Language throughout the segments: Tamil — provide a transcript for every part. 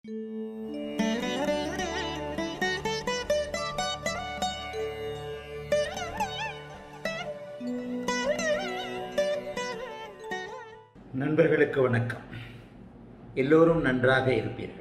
நண்பர்களுக்கு வணக்கம். எல்லோரும் நன்றாக இருப்பீர்கள்.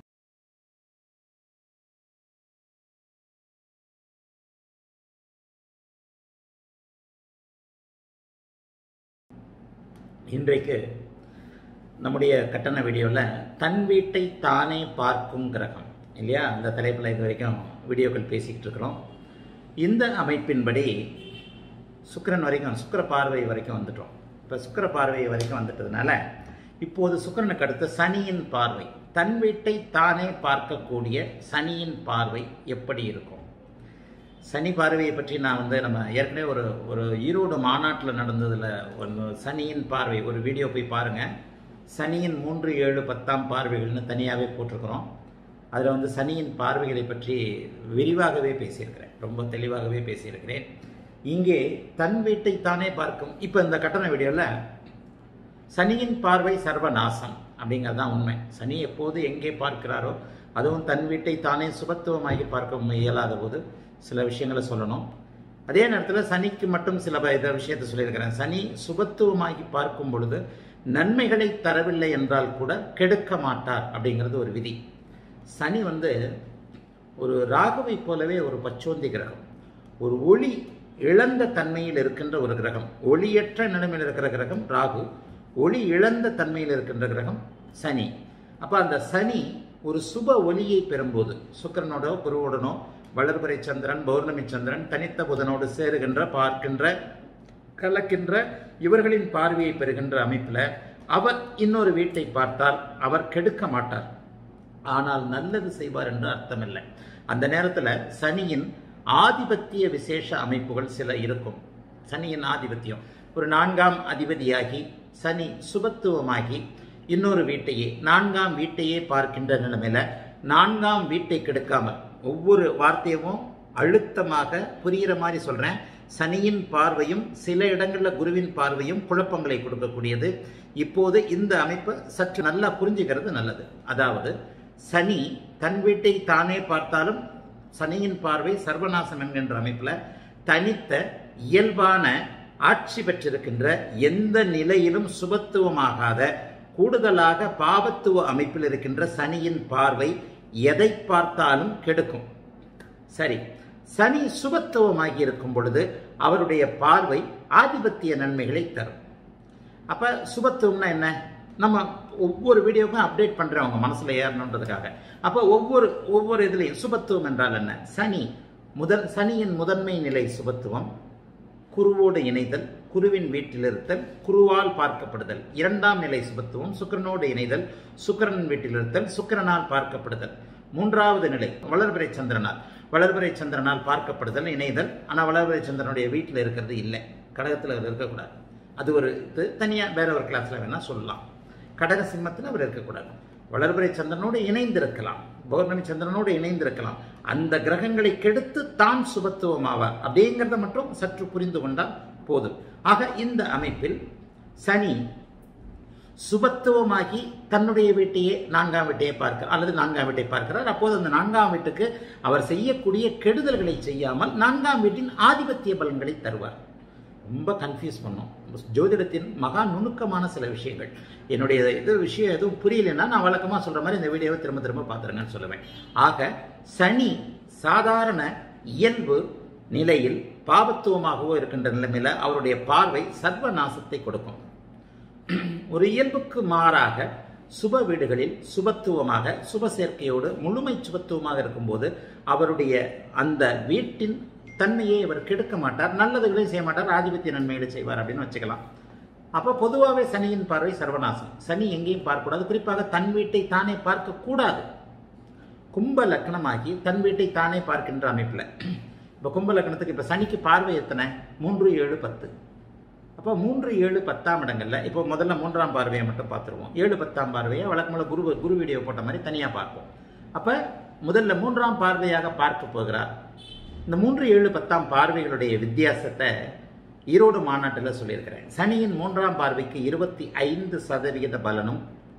இன்றைக்கு நம்முடைய கட்டண வீடியோவில் தன் வீட்டை தானே பார்க்கும் கிரகம் இல்லையா, அந்த தலைப்பில் இது வரைக்கும் வீடியோக்கள் பேசிக்கிட்டு இருக்கிறோம். இந்த அமைப்பின்படி சுக்கிரன் வரைக்கும், சுக்கிர பார்வை வரைக்கும் வந்துட்டோம். இப்போ சுக்கிர பார்வை வரைக்கும் வந்துட்டதுனால இப்போது சுக்கிரனுக்கு அடுத்து சனியின் பார்வை, தன் வீட்டை தானே பார்க்கக்கூடிய சனியின் பார்வை எப்படி இருக்கும்? சனி பார்வையை பற்றி நான் நம்ம ஏற்கனவே ஒரு ஈரோடு மாநாட்டில் நடந்ததில் ஒரு சனியின் பார்வை ஒரு வீடியோ போய் பாருங்கள். சனியின் 3, 7, 10 பார்வைகள்னு தனியாகவே போட்டிருக்கிறோம். அதில் சனியின் பார்வைகளை பற்றி விரிவாகவே பேசியிருக்கிறேன், ரொம்ப தெளிவாகவே பேசியிருக்கிறேன். இங்கே தன் வீட்டை தானே பார்க்கும். இப்போ இந்த கட்டண வீடியோவில் சனியின் பார்வை சர்வநாசம் அப்படிங்கிறது தான் உண்மை. சனி எப்போது எங்கே பார்க்கிறாரோ, அதுவும் தன் வீட்டை தானே சுபத்துவமாகி பார்க்க இயலாத போது சில விஷயங்களை சொல்லணும். அதே நேரத்தில் சனிக்கு மட்டும் சில விஷயத்தை சொல்லியிருக்கிறேன். சனி சுபத்துவமாகி பார்க்கும் பொழுது நன்மைகளை தரவில்லை என்றால் கூட கெடுக்க மாட்டார் அப்படிங்கிறது ஒரு விதி. சனி ஒரு ராகுவை போலவே ஒரு பச்சோந்தி கிரகம், ஒரு ஒளி இழந்த தன்மையில் இருக்கின்ற ஒரு கிரகம். ஒளியற்ற நிலைமையில் இருக்கிற கிரகம் ராகு, ஒளி இழந்த தன்மையில் இருக்கின்ற கிரகம் சனி. அப்போ அந்த சனி ஒரு சுப ஒளியை பெறும்போது சுக்கிரனோட குருவுடனோ வளர்பிறை சந்திரன், பௌர்ணமி சந்திரன் தனித்த புதனோடு சேருகின்ற, பார்க்கின்ற, கலக்கின்ற இவர்களின் பார்வையை பெறுகின்ற அமைப்பில் அவர் இன்னொரு வீட்டை பார்த்தால் அவர் கெடுக்க மாட்டார், ஆனால் நல்லது செய்வார் என்று அர்த்தமில்லை. அந்த நேரத்தில் சனியின் ஆதிபத்திய விசேஷ அமைப்புகள் சில இருக்கும். சனியின் ஆதிபத்தியம், ஒரு 4ஆம் அதிபதியாகி சனி சுபத்துவமாகி இன்னொரு வீட்டையே, 4ஆம் வீட்டையே பார்க்கின்ற நிலைமையில 4ஆம் வீட்டை கெடுக்காமல், ஒவ்வொரு வார்த்தையும் அழுத்தமாக புரிகிற மாதிரி சொல்றேன். சனியின் பார்வையும் சில இடங்களில் குருவின் பார்வையும் குழப்பங்களை கொடுக்கக்கூடியது. இப்போது இந்த அமைப்பை சற்று நல்லா புரிஞ்சுக்கிறது நல்லது. அதாவது சனி தன் வீட்டை தானே பார்த்தாலும் சனியின் பார்வை சர்வநாசம் என்கின்ற அமைப்புல தனித்த இயல்பான ஆட்சி பெற்றிருக்கின்ற, எந்த நிலையிலும் சுபத்துவமாகாத, கூடுதலாக பாவத்துவ அமைப்பில் இருக்கின்ற சனியின் பார்வை எதை பார்த்தாலும் கெடுக்கும். சரி, சனி சுபத்துவமாகி இருக்கும் பொழுது அவருடைய பார்வை ஆதிபத்திய நன்மைகளை தரும். அப்ப சுபத்துவம்னா என்ன? நம்ம ஒவ்வொரு வீடியோக்கும் அப்டேட் பண்றோம் அவங்க மனசுல ஏறணுன்றதுக்காக. அப்ப ஒவ்வொரு இதுலையும் சுபத்துவம் என்றால் என்ன? சனியின் முதன்மை நிலை சுபத்துவம், குருவோடு இணைதல், குருவின் வீட்டில் இருத்தல், குருவால் பார்க்கப்படுதல். 2ஆம் நிலை சுபத்துவம் சுக்கிரனோடு இணைதல், சுக்கிரன் வீட்டில் இருத்தல், சுக்கிரனால் பார்க்கப்படுதல். 3வது நிலை வளர்பிறை சந்திரனால், வளர்பிறை சந்திரனால் பார்க்கப்படுதல், இணைதல். ஆனால் வளர்பிறை சந்திரனுடைய வீட்டில் இருக்கிறது இல்லை, கடகத்தில் அவர் இருக்கக்கூடாது. அது ஒரு இது தனியாக வேற ஒரு கிளாஸ்ல வேணா சொல்லலாம். கடக சிம்மத்தில் அவர் இருக்கக்கூடாது. வளர்பிறை சந்திரனோடு இணைந்திருக்கலாம், பௌர்ணமி சந்திரனோடு இணைந்திருக்கலாம். அந்த கிரகங்களை கெடுத்து தான் சுபத்துவம் ஆவார் அப்படிங்கிறத மட்டும் சற்று புரிந்து கொண்டால் போதும். ஆக இந்த அமைப்பில் சனி சுபத்துவமாகி தன்னுடைய வீட்டையே 4ஆம் வீட்டையே பார்க்கிறார் அல்லது 4ஆம் வீட்டை பார்க்கிறார். அப்போது அந்த 4ஆம் வீட்டுக்கு அவர் செய்யக்கூடிய கெடுதல்களை செய்யாமல் 4ஆம் வீட்டின் ஆதிபத்திய பலன்களை தருவார். ரொம்ப கன்ஃபியூஸ் பண்ணோம். ஜோதிடத்தின் மகா நுணுக்கமான சில விஷயங்கள். என்னுடைய விஷயம் எதுவும் புரியலன்னா நான் வழக்கமாக சொல்ற மாதிரி இந்த வீடியோவை திரும்ப திரும்ப பார்த்துருங்கன்னு சொல்லுவேன். ஆக சனி சாதாரண இயல்பு நிலையில் பாவத்துவமாகவோ இருக்கின்ற நிலைமையில அவருடைய பார்வை சர்வநாசத்தை கொடுக்கும். ஒரு இயல்புக்கு மாறாக சுப வீடுகளில் சுபத்துவமாக, சுப சேர்க்கையோடு முழுமை சுபத்துவமாக இருக்கும்போது அவருடைய அந்த வீட்டின் தன்மையை அவர் கெடுக்க மாட்டார், நல்லதுகளை செய்ய மாட்டார், ஆதிபத்திய நன்மைகளை செய்வார் அப்படின்னு வச்சுக்கலாம். அப்போ பொதுவாகவே சனியின் பார்வை சர்வநாசம். சனி எங்கேயும் பார்க்கக்கூடாது, குறிப்பாக தன் வீட்டை தானே பார்க்க கூடாது. கும்ப லக்னமாகி தன் வீட்டை தானே பார்க்கின்ற அமைப்பில், இப்போ கும்ப லக்னத்துக்கு இப்போ சனிக்கு பார்வை எத்தனை? 3, 7, 10. அப்போ 3, 7, 10ஆம் இடங்கள்ல இப்போ முதல்ல 3ஆம் பார்வையை மட்டும் பார்த்துருவோம். 7, 10ஆம் பார்வையை வழக்கமான குரு வீடியோ போட்ட மாதிரி தனியாக பார்ப்போம். அப்போ முதல்ல 3ஆம் பார்வையாக பார்க்க போகிறார். இந்த 3, 7, 10ஆம் பார்வைகளுடைய வித்தியாசத்தை ஈரோடு மாநாட்டில் சொல்லியிருக்கிறேன். சனியின் 3ஆம் பார்வைக்கு 25% பலனும்,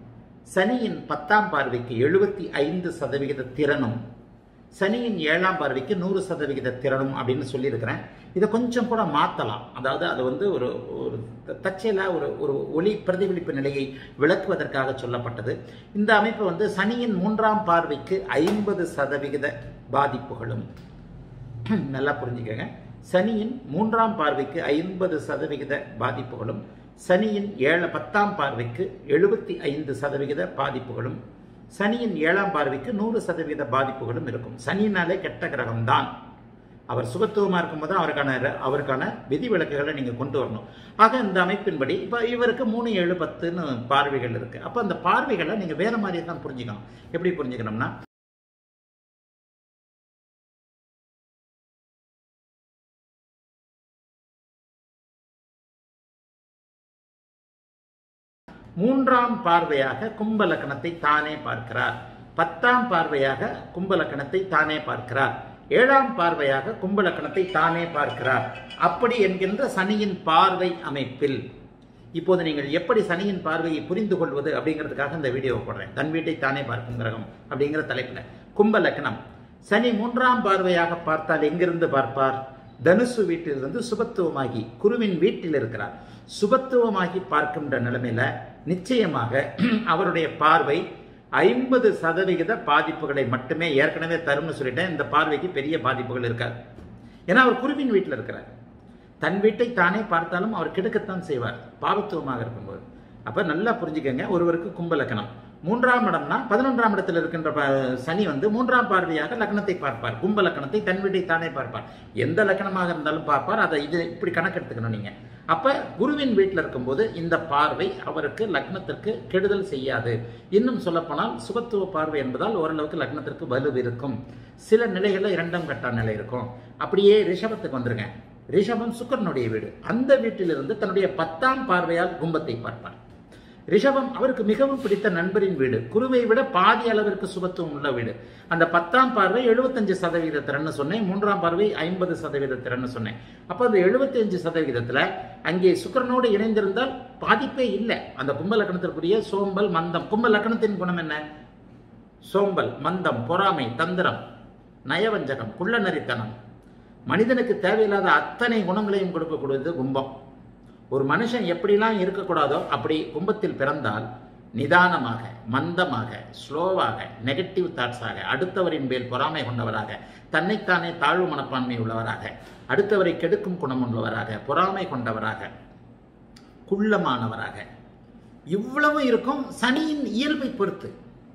சனியின் 10ஆம் பார்வைக்கு 75% திறனும் சனியின் 7ஆம் பார்வைக்கு 100% திறனும் அப்படின்னு சொல்லியிருக்கிறேன். இதை கொஞ்சம் கூட மாற்றலாம். அதாவது அது வந்து ஒரு ஒரு தற்செயலாக ஒரு ஒளி பிரதிபலிப்பு நிலையை விளக்குவதற்காக சொல்லப்பட்டது. இந்த அமைப்பு வந்து சனியின் 3ஆம் பார்வைக்கு 50% பாதிப்புகளும், நல்லா புரிஞ்சுக்கங்க, சனியின் 3ஆம் பார்வைக்கு 50% பாதிப்புகளும், சனியின் 10ஆம் பார்வைக்கு 75% பாதிப்புகளும், சனியின் 7ஆம் பார்வைக்கு 100% பாதிப்புகளும் இருக்கும். சனியினாலே கெட்ட கிரகம்தான். அவர் சுபத்துவமாக இருக்கும்போது அவருக்கான விதிவிலக்குகளை நீங்கள் கொண்டு வரணும். ஆக இந்த அமைப்பின்படி இப்போ இவருக்கு 3, 7, 10ன்னு பார்வைகள் இருக்கு. அப்போ அந்த பார்வைகளை நீங்கள் வேற மாதிரி தான் புரிஞ்சுக்கணும். எப்படி புரிஞ்சுக்கணும்னா, மூன்றாம் பார்வையாக கும்ப லக்னத்தை தானே பார்க்கிறார். 10ஆம் பார்வையாக கும்ப லக்னத்தை தானே பார்க்கிறார். 7ஆம் பார்வையாக கும்ப லக்னத்தை தானே பார்க்கிறார். அப்படி என்கின்ற சனியின் பார்வை அமைப்பில் இப்போது நீங்கள் எப்படி சனியின் பார்வையை புரிந்து கொள்வது அப்படிங்கிறதுக்காக இந்த வீடியோவை போடுறேன். தன் வீட்டை தானே பார்க்கும் கிரகம் அப்படிங்கிற தலைப்பில் கும்ப லக்னம் சனி 3ஆம் பார்வையாக பார்த்தால் எங்கிருந்து பார்ப்பார்? தனுசு வீட்டிலிருந்து சுபத்துவமாகி குருவின் வீட்டில் இருக்கிறார். சுபத்துவமாகி பார்க்கின்ற நிலைமையில நிச்சயமாக அவருடைய பார்வை 50% பாதிப்புகளை மட்டுமே ஏற்கனவே தரும்னு சொல்லிட்டேன். இந்த பார்வைக்கு பெரிய பாதிப்புகள் இருக்காது. ஏன்னா அவர் குருவின் வீட்டில் இருக்கிறார். தன் வீட்டை தானே பார்த்தாலும் அவர் கெடுக்கத்தான் செய்வார் பாவத்துவமாக இருக்கும்போது. அப்ப நல்லா புரிஞ்சுக்கங்க. ஒருவருக்கு கும்ப லக்னம் 3ஆம் இடம்னா 11ஆம் இடத்தில் இருக்கின்ற சனி வந்து 3ஆம் பார்வையாக லக்னத்தை பார்ப்பார். கும்ப லக்னத்தை தன் வீட்டை தானே பார்ப்பார். எந்த லக்னமாக இருந்தாலும் பார்ப்பார். அதை இது இப்படி கணக்கெடுத்துக்கணும் நீங்க. அப்ப குருவின் வீட்டில் இருக்கும்போது இந்த பார்வை அவருக்கு லக்னத்திற்கு கெடுதல் செய்யாது. இன்னும் சொல்லப்போனால் சுபத்துவ பார்வை என்பதால் ஓரளவுக்கு லக்னத்திற்கு வலு இருக்கும். சில நிலைகளில் 2ஆம் கட்ட நிலை இருக்கும். அப்படியே ரிஷபத்துக்கு வந்துருங்க. ரிஷபம் சுக்கிரனுடைய வீடு. அந்த வீட்டிலிருந்து தன்னுடைய 10ஆம் பார்வையால் கும்பத்தை பார்ப்பார். ரிஷபம் அவருக்கு மிகவும் பிடித்த நண்பரின் வீடு. குருவை விட பாதி அளவிற்கு சுபத்துவம் உள்ள வீடு. அந்த 10ஆம் பார்வை 75% திறன்னு சொன்னேன். 3ஆம் பார்வை 50% திறன்னு சொன்னேன். அப்போ அந்த 75%த்துல அங்கே சுக்கிரனோடு இணைந்திருந்தால் பாதிப்பே இல்லை. அந்த கும்ப லக்னத்திற்குரிய சோம்பல், மந்தம். கும்ப லக்னத்தின் குணம் என்ன? சோம்பல், மந்தம், பொறாமை, தந்திரம், நயவஞ்சகம், குள்ளநரித்தனம், மனிதனுக்கு தேவையில்லாத அத்தனை குணங்களையும் கொடுக்கக்கூடியது கும்பம். ஒரு மனுஷன் எப்படிலாம் இருக்கக்கூடாதோ அப்படி கும்பத்தில் பிறந்தால் நிதானமாக, மந்தமாக, ஸ்லோவாக, நெகட்டிவ் தாட்ஸாக, அடுத்தவரின் மேல் பொறாமை கொண்டவராக, தன்னைத்தானே தாழ்வு மனப்பான்மை உள்ளவராக, அடுத்தவரை கெடுக்கும் குணம் உள்ளவராக, பொறாமை கொண்டவராக, குள்ளமானவராக, இவ்வளவு இருக்கும். சனியின் இயல்பை பொறுத்து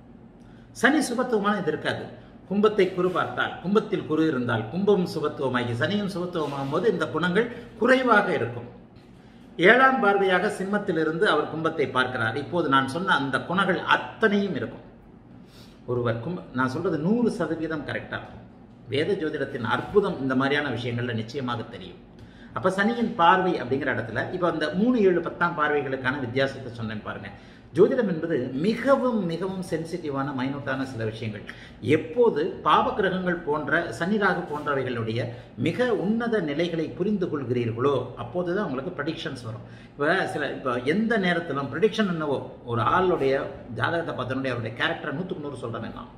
சனி சுபத்துவமான இது இருக்காது. கும்பத்தை குரு பார்த்தால், கும்பத்தில் குரு இருந்தால் கும்பம் சுபத்துவமாகி சனியும் சுபத்துவமாகும் போது இந்த குணங்கள் குறைவாக இருக்கும். 7ஆம் பார்வையாக சிம்மத்திலிருந்து அவர் கும்பத்தை பார்க்கிறார். இப்போது நான் சொன்ன அந்த குணங்கள் அத்தனையும் இருக்கும். ஒருவர் நான் சொல்றது 100% கரெக்டா இருக்கும். வேத ஜோதிடத்தின் அற்புதம் இந்த மாதிரியான விஷயங்கள்ல நிச்சயமாக தெரியும். அப்ப சனியின் பார்வை அப்படிங்கிற இடத்துல இப்ப அந்த 3, 7, 10ஆம் பார்வைகளுக்கான வித்தியாசத்தை சொன்னேன் பாருங்க. ஜோதிடம் என்பது மிகவும் மிகவும் சென்சிட்டிவான, மைனூட்டான சில விஷயங்கள். எப்போது பாவ கிரகங்கள் போன்ற சனி ராகு போன்றவைகளுடைய மிக உன்னத நிலைகளை புரிந்து கொள்கிறீர்களோ அப்போதுதான் உங்களுக்கு ப்ரெடிக்ஷன்ஸ் வரும். இப்போ எந்த நேரத்திலும் ப்ரெடிக்ஷன் என்னவோ, ஒரு ஆளுடைய ஜாதகத்தை பார்த்தனுடைய அவருடைய கேரக்டர் 100க்கு 100 சொல்றேன் நான்.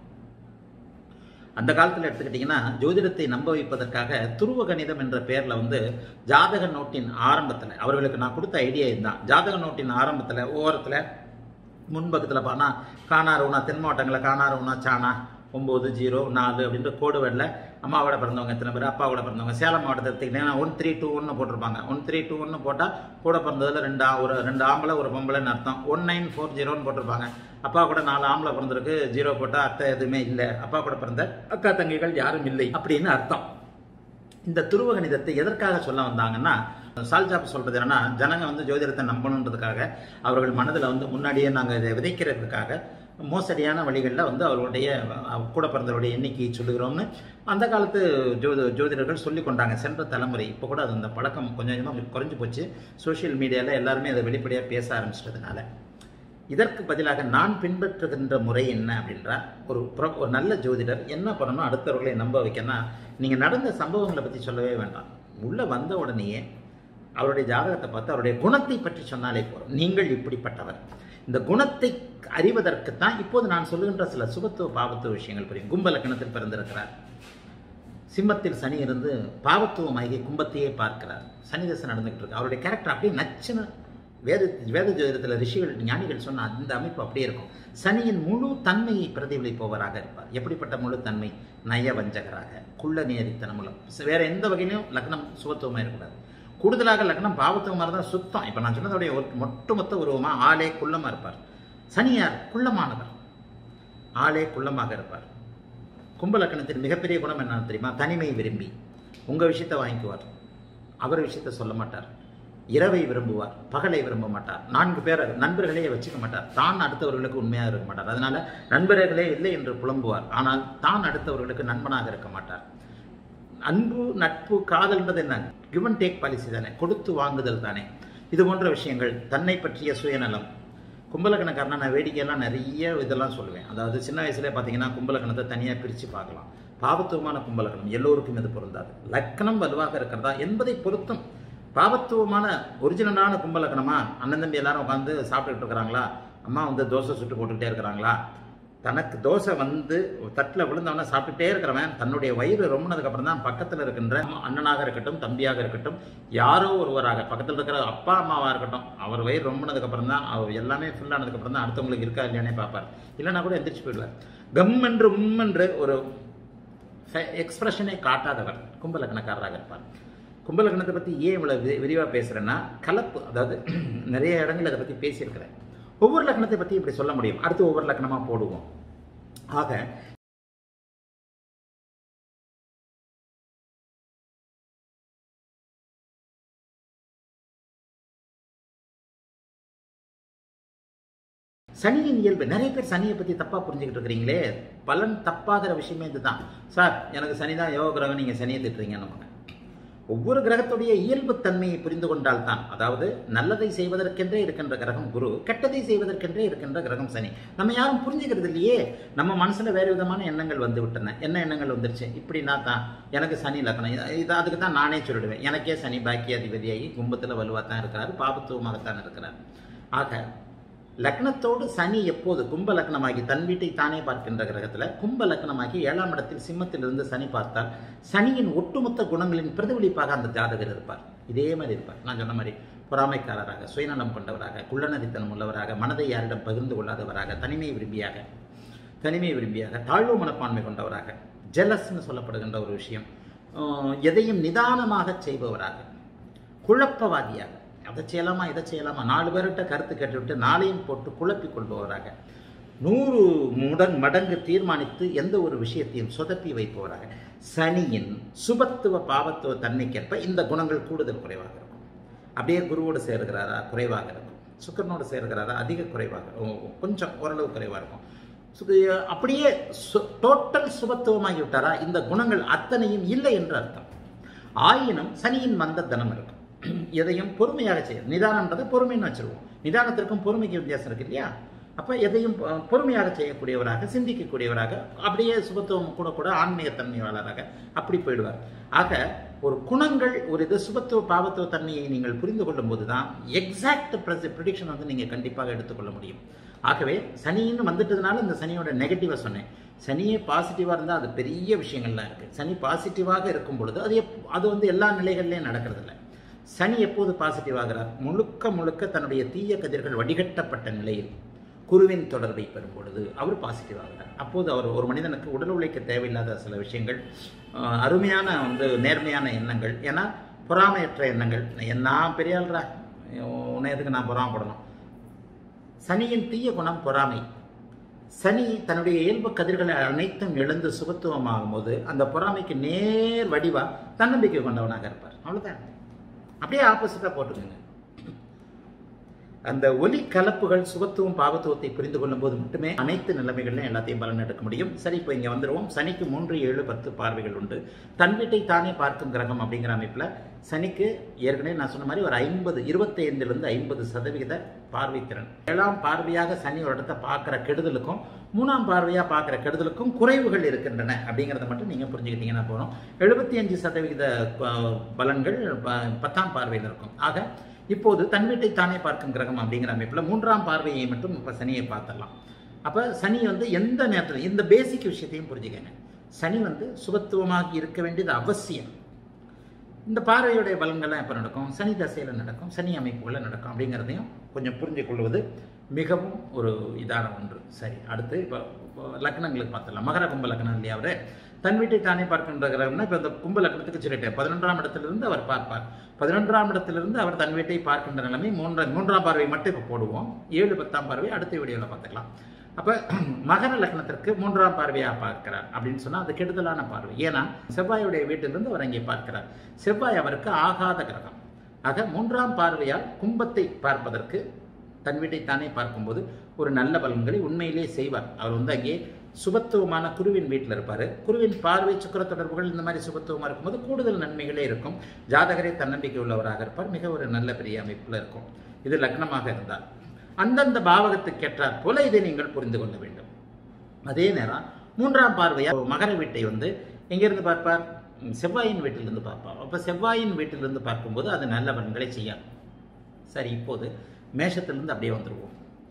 அந்த காலத்தில் எடுத்துக்கிட்டிங்கன்னா ஜோதிடத்தை நம்ப வைப்பதற்காக துருவ கணிதம் என்ற பெயரில் வந்து ஜாதக நோட்டின் ஆரம்பத்தில் அவர்களுக்கு நான் கொடுத்த ஐடியா இதுதான். ஜாதக நோட்டின் ஆரம்பத்தில் ஓரத்தில் முன்பக்கத்தில் பார்த்தா காணாரூனா, தென் மாவட்டங்களில் காணாரூனா, சாணா 9, 0, 4 அப்படின்ற கோடு வேர்டில் அம்மாவோட பிறந்தவங்க எத்தனை பேர், அப்பாவோட பிறந்தவங்க. சேலம் மாவட்டத்தை எடுத்துக்கிட்டிங்கன்னா 1321 போட்டிருப்பாங்க. 1321 போட்டால் கூட பிறந்ததில் 2 ஆம்பளை 1 பொம்பளைன்னு அர்த்தம். 1940 போட்டிருப்பாங்க. அப்பா கூட 4 ஆம்பளை பிறந்திருக்கு. 0 போட்டால் அத்தை எதுவுமே இல்லை, அப்பா கூட பிறந்த அக்கா தங்கைகள் யாரும் இல்லை அப்படின்னு அர்த்தம். இந்த துருவ கணிதத்தை எதற்காக சொல்ல வந்தாங்கன்னா, சால்ஜாப் சொல்றது என்னன்னா, ஜனங்க வந்து ஜோதிடத்தை நம்பணுன்றதுக்காக அவர்கள் மனதில் வந்து முன்னாடியே நாங்கள் இதை விதைக்கிறதுக்காக மோசடியான வழிகளில் வந்து அவர்களுடைய கூட பிறந்தவருடைய எண்ணிக்கையை சொல்லுகிறோம்னு அந்த காலத்து ஜோதிடர்கள் சொல்லி கொண்டாங்க. சென்ற தலைமுறை இப்போ கூட அது அந்த பழக்கம் கொஞ்சம் கொஞ்சமாக குறைஞ்சி போச்சு. சோஷியல் மீடியாவில் எல்லாருமே அதை வெளிப்படையாக பேச ஆரம்பிச்சிட்டதுனால. இதற்கு பதிலாக நான் பின்பற்றுகின்ற முறை என்ன அப்படின்றா, ஒரு நல்ல ஜோதிடர் என்ன பண்ணணும், அடுத்தவர்களை நம்ப வைக்கணும்னா, நீங்கள் நடந்த சம்பவங்களை பற்றி சொல்லவே வேண்டாம். உள்ளே வந்த உடனேயே அவருடைய ஜாதகத்தை பார்த்து அவருடைய குணத்தை பற்றி சொன்னாலே போதும். நீங்கள் இப்படிப்பட்டவர், இந்த குணத்தை அறிவதற்குத்தான் இப்போது நான் சொல்லுகின்ற சில சுபத்துவ பாவத்துவ விஷயங்கள் புரியும். கும்ப லக்னத்தில் பிறந்திருக்கிறார், சிம்மத்தில் சனி இருந்து பாவத்துவமாகி கும்பத்தையே பார்க்கிறார், சனி தசை நடந்துகிட்டு இருக்கு. அவருடைய கேரக்டர் அப்படியே நச்சுன்னு வேத ஜோதிடத்தில் ரிஷிகள் ஞானிகள் சொன்ன அந்த அமைப்பு அப்படியே இருக்கும். சனியின் முழு தன்மையை பிரதிபலிப்பவராக இருப்பார். எப்படிப்பட்ட முழு தன்மை? நயவஞ்சகராக, குள்ள நேரித்தனமுலம், வேற எந்த வகையிலும் லக்னம் சுபத்துவமாக இருக்கக்கூடாது. கூடுதலாக லக்னம் பாவத்துவமாக தான் சுத்தம். இப்போ நான் சொன்னதோடைய ஒட்டுமொத்த உருவமாக ஆளே குள்ளமாக இருப்பார். சனியார் குள்ளமானவர், ஆளே குள்ளமாக இருப்பார். கும்ப லக்னத்தின் மிகப்பெரிய குணம் என்னன்னு தெரியுமா? தனிமை விரும்பி உங்கள் விஷயத்தை வாங்கிக்குவார், அவர் விஷயத்தை சொல்ல மாட்டார். இரவை விரும்புவார், பகலை விரும்ப மாட்டார். 4 பேர் நண்பர்களையே வச்சுக்க மாட்டார். தான் அடுத்தவர்களுக்கு உண்மையாக இருக்க மாட்டார். அதனால நண்பர்களே இல்லை என்று புலம்புவார், ஆனால் தான் அடுத்தவர்களுக்கு நண்பனாக இருக்க மாட்டார். அன்பு, நட்பு, காதல்ன்றது என்ன? கிவ் அண்ட் டேக் பாலிசி தானே, கொடுத்து வாங்குதல் தானே. இது போன்ற விஷயங்கள், தன்னை பற்றிய சுயநலம். கும்பலக்கணக்காரனா நான் வேடிக்கையெல்லாம் நிறைய இதெல்லாம் சொல்லுவேன். அதாவது சின்ன வயசுலேயே பார்த்தீங்கன்னா கும்பலக்கணத்தை தனியாக பிரித்து பார்க்கலாம். பாவத்துவமான கும்பலக்கணம் எல்லோருக்கும் இது பொருந்தாது. லக்கணம் வலுவாக இருக்கிறதா என்பதை பொருத்தும். பாவத்துவமான ஒரிஜினலான கும்பலக்கணமா, அண்ணன் தம்பி எல்லாரும் உட்காந்து சாப்பிட்டுக்கிட்டு இருக்கிறாங்களா, அம்மா வந்து தோசை சுட்டு போட்டுக்கிட்டே இருக்கிறாங்களா, தனக்கு தோசை வந்து தட்டில் விழுந்தவன சாப்பிட்டுட்டே இருக்கிறவன் தன்னுடைய வயிறு ரொம்பினதுக்கப்புறம் தான் பக்கத்தில் இருக்கின்ற அண்ணனாக இருக்கட்டும், தம்பியாக இருக்கட்டும், யாரோ ஒருவராக பக்கத்தில் இருக்கிற அப்பா அம்மாவாக இருக்கட்டும், அவர் வயிறு ரொம்பினதுக்கப்புறம் தான், அவர் எல்லாமே ஃபுல்லானதுக்கப்புறம் தான் அடுத்தவங்களுக்கு இருக்கா இல்லையானே பார்ப்பார். இல்லைன்னா கூட எந்திரிச்சு போயிடுவார். கம் என்று என்று ஒரு எக்ஸ்பிரஷனை காட்டாதவர் கும்பலக்கணக்காரராக இருப்பார். கும்பலக்கணத்தை பற்றி ஏன் இவ்வளவு விரிவாக பேசுகிறேன்னா, கலப்பு, அதாவது நிறைய இடங்கள் அதை பற்றி பேசியிருக்கிறேன். ஒவ்வொரு லக்னத்தை பற்றி இப்படி சொல்ல முடியும். அடுத்து ஒவ்வொரு லக்னமாக போடுவோம். ஆக சனியின் இயல்பு, நிறைய பேர் சனியை பற்றி தப்பாக புரிஞ்சுக்கிட்டு இருக்கிறீங்களே, பலன் தப்பாகிற விஷயமே இதுதான். சார் எனக்கு சனி தான் யோக கிரகம், நீங்கள் சனியை திட்டுறீங்க. நமக்கு ஒவ்வொரு கிரகத்துடைய இயல்பு தன்மையை புரிந்து கொண்டால் தான், அதாவது நல்லதை செய்வதற்கென்றே இருக்கின்ற கிரகம் குரு, கெட்டதை செய்வதற்கென்றே இருக்கின்ற கிரகம் சனி. நம்ம யாரும் புரிஞ்சுக்கிறது இல்லையே. நம்ம மனசுல வேறு விதமான எண்ணங்கள் வந்து விட்டன. என்ன எண்ணங்கள் வந்துருச்சு? இப்படின்னா தான் எனக்கு சனி லக்னம், இது அதுக்கு தான் நானே சொல்லிடுவேன், எனக்கே சனி பாக்கியாதிபதியாகி கும்பத்தில் வலுவாக தான் இருக்கிறார், பாபத்துவமாகத்தான் இருக்கிறார். ஆக லக்னத்தோடு சனி எப்போது கும்ப லக்னமாகி தன் வீட்டை தானே பார்க்கின்ற கிரகத்தில் கும்ப லக்னமாகி 7ஆம் இடத்தில் சிம்மத்திலிருந்து சனி பார்த்தால் சனியின் ஒட்டுமொத்த குணங்களின் பிரதிபலிப்பாக அந்த ஜாதகர் இருப்பார். இதே மாதிரி இருப்பார். நான் சொன்ன மாதிரி பொறாமைக்காரராக, சுயநலம் கொண்டவராக, குள்ளநரித்தனம் உள்ளவராக, மனதை யாரிடம் பகிர்ந்து கொள்ளாதவராக, தனிமை விரும்பியாக, தாழ்வு மனப்பான்மை கொண்டவராக, ஜெலஸ்ன்னு சொல்லப்படுகின்ற ஒரு விஷயம், எதையும் நிதானமாக செய்பவராக, குழப்பவாதியாக, அதை செய்யலாமா இதை செய்யலாமா 4 பேர்கிட்ட கருத்து கேட்டுவிட்டு 4ஐயும் போட்டு குழப்பிக் கொள்பவராக, 100 மடங்கு தீர்மானித்து எந்த ஒரு விஷயத்தையும் சொதப்பி வைப்பவராக. சனியின் சுபத்துவ பாவத்துவ தன்மைக்கேற்ப இந்த குணங்கள் கூடுதல் குறைவாக இருக்கும். அப்படியே குருவோடு சேர்கிறாரா குறைவாக இருக்கும், சுக்கிரனோடு சேர்கிறாரா அதிக குறைவாக, கொஞ்சம் ஓரளவு குறைவாக இருக்கும். அப்படியே டோட்டல் சுபத்துவமாகி விட்டாரா இந்த குணங்கள் அத்தனையும் இல்லை என்று அர்த்தம். ஆயினும் சனியின் மந்த தனம் இருக்கும். எதையும் பொறுமையாக செய்யும். நிதானம்ன்றதை பொறுமைன்னு வச்சிருவோம். நிதானத்திற்கும் பொறுமைக்கு வித்தியாசம் இருக்கு இல்லையா? அப்போ எதையும் பொறுமையாக செய்யக்கூடியவராக, சிந்திக்கக்கூடியவராக, அப்படியே சுபத்துவம் கூட ஆன்மீக தன்மையாளராக அப்படி போயிடுவார். ஆக ஒரு குணங்கள், ஒரு இது சுபத்துவ பாவத்துவ தன்மையை நீங்கள் புரிந்து கொள்ளும் போது தான் எக்ஸாக்ட் ப்ரிடிக்ஷன் வந்து நீங்கள் கண்டிப்பாக எடுத்துக்கொள்ள முடியும். ஆகவே சனின்னு வந்துட்டதுனால இந்த சனியோட நெகட்டிவாக சொன்னேன். சனியே பாசிட்டிவாக இருந்தால் அது பெரிய விஷயங்கள்லாம் இருக்குது. சனி பாசிட்டிவாக இருக்கும் பொழுது அது வந்து எல்லா நிலைகள்லையும் நடக்கிறதில்ல. சனி எப்போது பாசிட்டிவ் ஆகிறார்? முழுக்க தன்னுடைய தீய கதிர்கள் வடிகட்டப்பட்ட நிலையில் குருவின் தொடர்பை பெறும் பொழுது அவர் பாசிட்டிவ் ஆகிறார். அப்போது அவர் ஒரு மனிதனுக்கு உடல் உழைக்க தேவையில்லாத சில விஷயங்கள், அருமையான நேர்மையான எண்ணங்கள், ஏன்னா பொறாமையற்ற எண்ணங்கள். நான் பெரிய ஆள்றா, உன்னை எதுக்கு நான் பொறாமப்படணும்? சனியின் தீய குணம் பொறாமை. சனி தன்னுடைய இயல்பு கதிர்களை அனைத்தும் எழுந்து சுபத்துவமாகும் போது அந்த பொறாமைக்கு நேர் வடிவா தன்னம்பிக்கை கொண்டவனாக இருப்பார். அவ்வளவுதான். அப்படியே ஆப்போசிட்டா போட்டுக்கோங்க. அந்த ஒலி கலப்புகள் சுபத்துவம் பாவத்துவத்தை புரிந்து கொள்ளும் போது மட்டுமே அனைத்து நிலைமைகள்லையும் எல்லாத்தையும் பலன் எடுக்க முடியும். சரி, இப்போ இங்கே வந்துடுவோம். சனிக்கு 3, 7, 10 பார்வைகள் உண்டு. தன் வீட்டை தானே பார்க்கும் கிரகம் அப்படிங்கிற அமைப்பில் சனிக்கு ஏற்கனவே நான் சொன்ன மாதிரி ஒரு 25லிருந்து 50% பார்வை திறன். 7ஆம் பார்வையாக சனி ஒரு இடத்தை பார்க்குற கெடுதலுக்கும் 3ஆம் பார்வையாக பார்க்குற கெடுதலுக்கும் குறைவுகள் இருக்கின்றன அப்படிங்கிறத மட்டும் நீங்கள் புரிஞ்சுக்கிட்டீங்கன்னா போகிறோம். 75% பலன்கள் 10ஆம் பார்வையில் இருக்கும். ஆக இப்போது தன் வீட்டை தானே பார்க்கும் கிரகம் அப்படிங்கிற அமைப்பில் 3ஆம் பார்வையை மட்டும் இப்போ சனியை பார்த்துடலாம். அப்போ சனி வந்து எந்த நேரத்தில் இந்த பேசிக் விஷயத்தையும் புரிஞ்சுக்கங்க. சனி வந்து சுபத்துவமாக இருக்க வேண்டியது அவசியம். இந்த பார்வையுடைய பலன்கள்லாம் எப்போ நடக்கும்? சனி தசையில் நடக்கும், சனி அமைப்புகளில் நடக்கும் அப்படிங்கிறதையும் கொஞ்சம் புரிஞ்சு கொள்வது மிகவும் ஒரு இதான ஒன்று. சரி, அடுத்து இப்போ லக்னங்களுக்கு பார்த்துடலாம். மகர கும்ப லக்னம் இல்லையா? அவர் தன் வீட்டை தானே பார்க்கின்ற கிரகம்னா இப்போ இந்த கும்ப லக்னத்துக்கு சொல்லிட்டேன். 11ஆம் இடத்திலிருந்து அவர் பார்ப்பார். 11ஆம் இடத்திலிருந்து அவர் தன் வீட்டை பார்க்கின்ற நிலைமை 3ஆம் பார்வை மட்டும் இப்போ போடுவோம். 7, 10ஆம் பார்வை அடுத்த வீடியோவில் பார்த்துக்கலாம். அப்போ மகர லக்னத்திற்கு 3ஆம் பார்வையாக பார்க்கிறார் அப்படின்னு சொன்னால் அது கெடுதலான பார்வை. ஏன்னா செவ்வாயுடைய வீட்டிலிருந்து அவர் அங்கே பார்க்கிறார். செவ்வாய் அவருக்கு ஆகாத கிரகம். ஆக 3ஆம் பார்வையால் கும்பத்தை பார்ப்பதற்கு தன் வீட்டை தானே பார்க்கும்போது ஒரு நல்ல பலன்களை உண்மையிலே செய்வார். அவர் வந்து அங்கே சுபத்துவமான குருவின் வீட்டில் இருப்பார். குருவின் பார்வை, சுக்கிர தொடர்புகள் இந்த மாதிரி சுபத்துவமாக இருக்கும்போது கூடுதல் நன்மைகளே இருக்கும். ஜாதகரே தன்னம்பிக்கை உள்ளவராக இருப்பார். மிக ஒரு நல்ல பெரிய அமைப்பில் இருக்கும். இது லக்னமாக இருந்தார். அந்தந்த பாவகத்துக்கு ஏற்றாற் போல இதை நீங்கள் புரிந்து கொள்ள வேண்டும். அதே நேரம் 3ஆம் பார்வையால் மகர வீட்டை வந்து எங்கிருந்து பார்ப்பார்? செவ்வாயின் வீட்டிலிருந்து பார்ப்பார். அப்போ செவ்வாயின் வீட்டிலிருந்து பார்க்கும்போது அது நல்ல பலன்களை செய்யும். சரி, இப்போது மேஷத்திலிருந்து அப்படியே வந்துடுவோம்.